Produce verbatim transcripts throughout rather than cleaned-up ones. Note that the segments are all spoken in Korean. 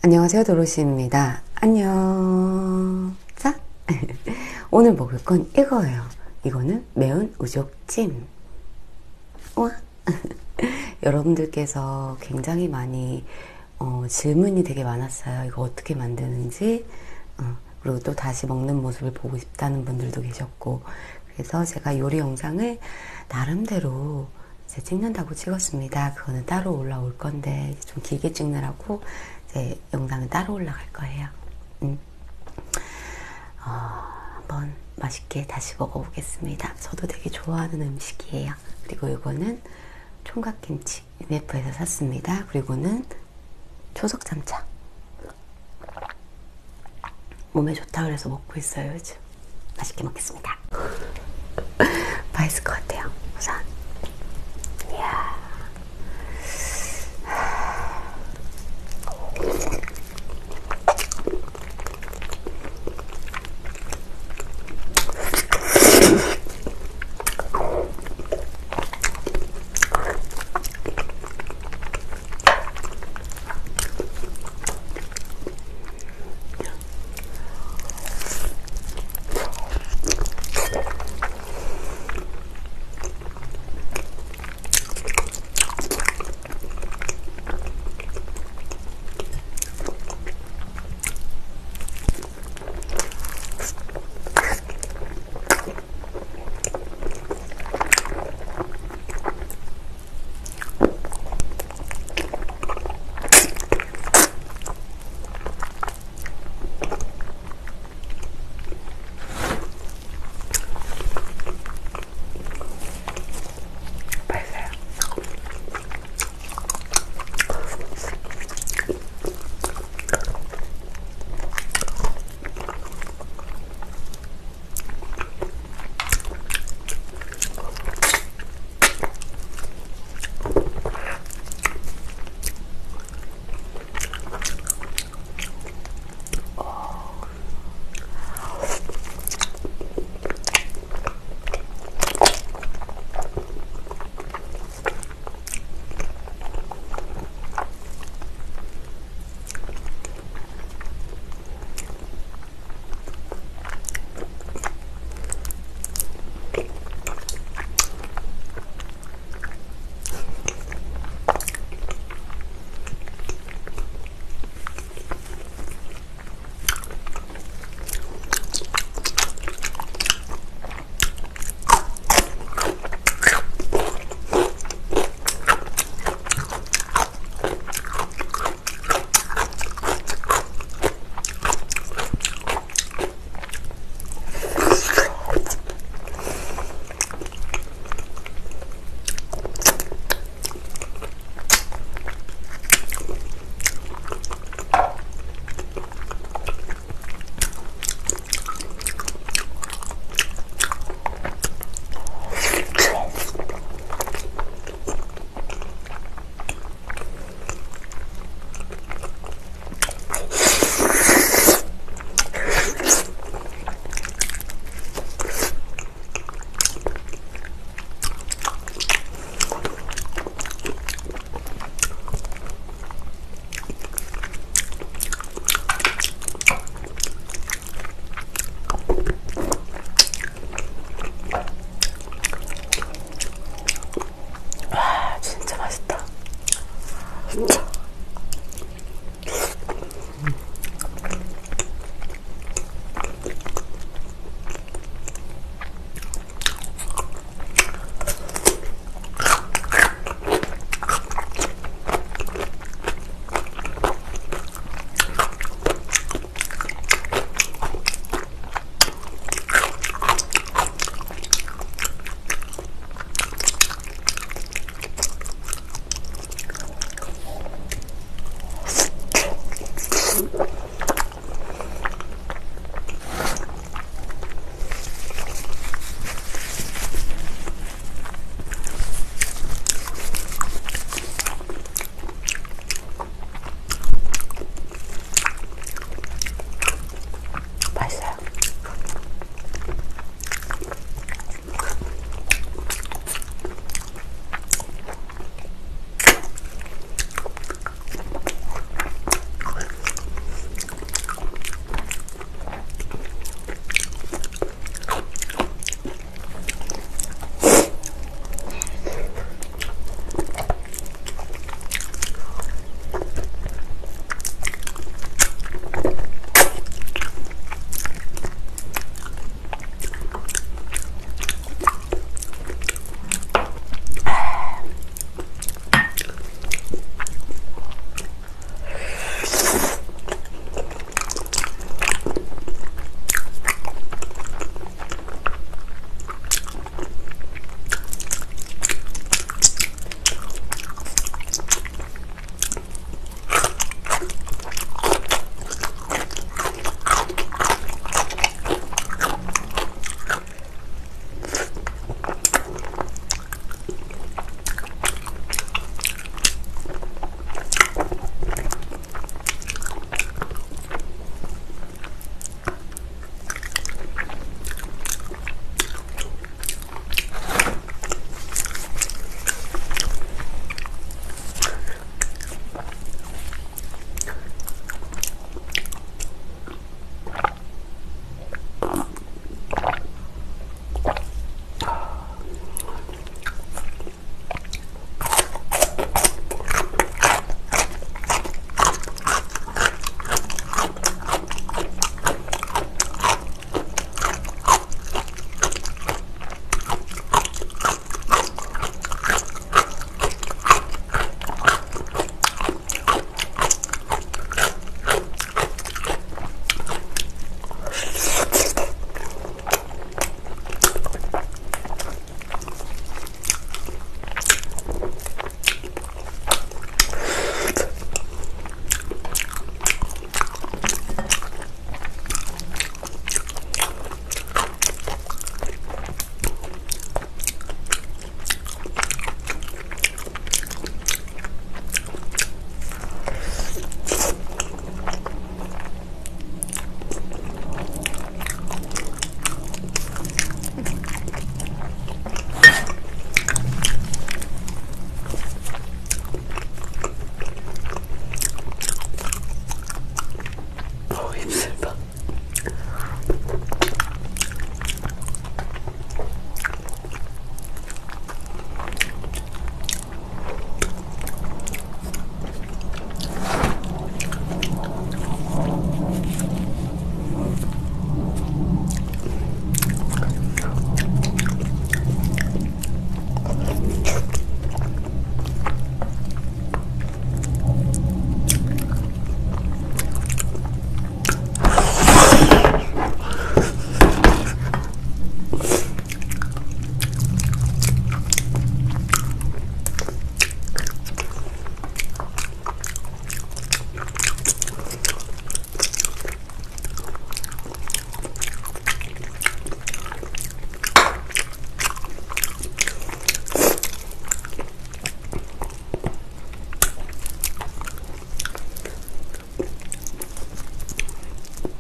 안녕하세요, 도로시입니다. 안녕. 자, 오늘 먹을 건 이거예요. 이거는 매운 우족찜. 와. 여러분들께서 굉장히 많이 어, 질문이 되게 많았어요. 이거 어떻게 만드는지, 어, 그리고 또 다시 먹는 모습을 보고 싶다는 분들도 계셨고, 그래서 제가 요리 영상을 나름대로 이제 찍는다고 찍었습니다. 그거는 따로 올라올 건데 좀 길게 찍느라고 이제 영상은 따로 올라갈 거예요. 음. 어, 한번 맛있게 다시 먹어보겠습니다. 저도 되게 좋아하는 음식이에요. 그리고 이거는 총각김치 엠에프에서 샀습니다. 그리고는 초석잠차. 몸에 좋다 그래서 먹고 있어요, 요즘. 맛있게 먹겠습니다. 맛있을 것 같아요, 우선. 이야.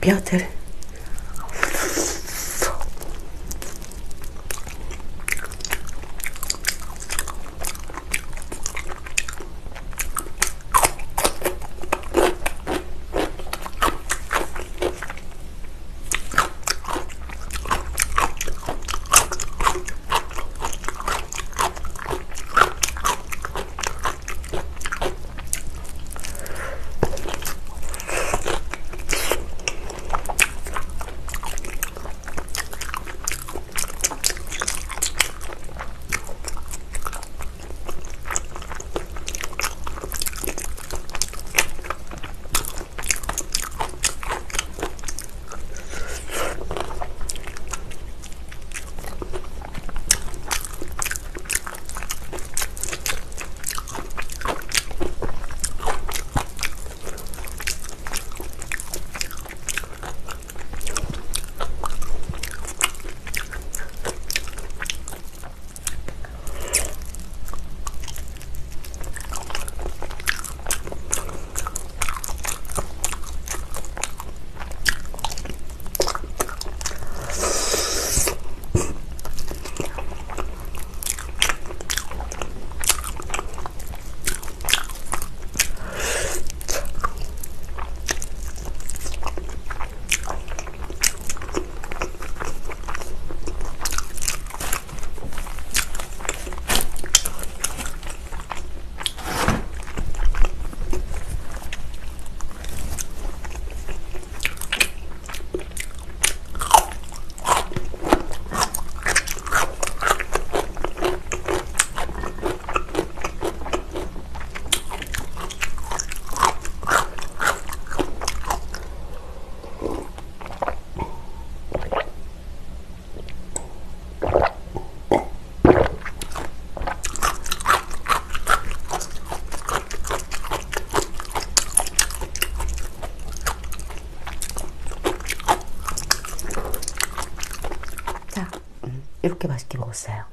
뼈들. 이렇게 맛있게 먹었어요.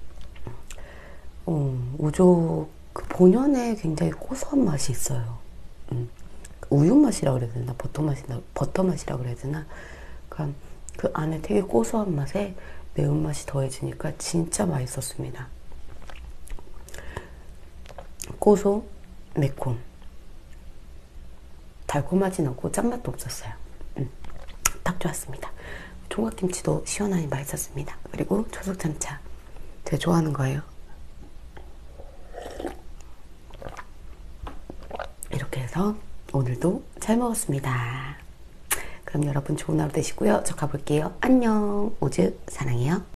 음, 우조 그 본연에 굉장히 고소한 맛이 있어요. 음, 우유 맛이라 그래야 되나 버터 맛이나 버터 맛이라 그래야 되나. 그러니까 그 안에 되게 고소한 맛에 매운 맛이 더해지니까 진짜 맛있었습니다. 고소, 매콤, 달콤하진 않고 짠맛도 없었어요. 음, 딱 좋았습니다. 총각김치도 시원하니 맛있었습니다. 그리고 초석참차 제가 좋아하는 거예요. 이렇게 해서 오늘도 잘 먹었습니다. 그럼 여러분 좋은 하루 되시고요. 저 가볼게요. 안녕. 오즈 사랑해요.